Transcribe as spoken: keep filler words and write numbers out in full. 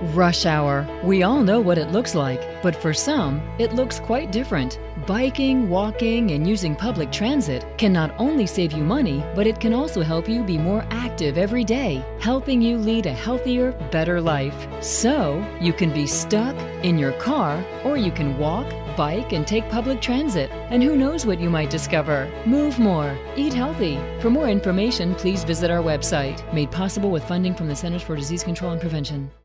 Rush hour. We all know what it looks like, but for some, it looks quite different. Biking, walking, and using public transit can not only save you money, but it can also help you be more active every day, helping you lead a healthier, better life. So, you can be stuck in your car, or you can walk, bike, and take public transit. And who knows what you might discover? Move more. Eat healthy. For more information, please visit our website, made possible with funding from the Centers for Disease Control and Prevention.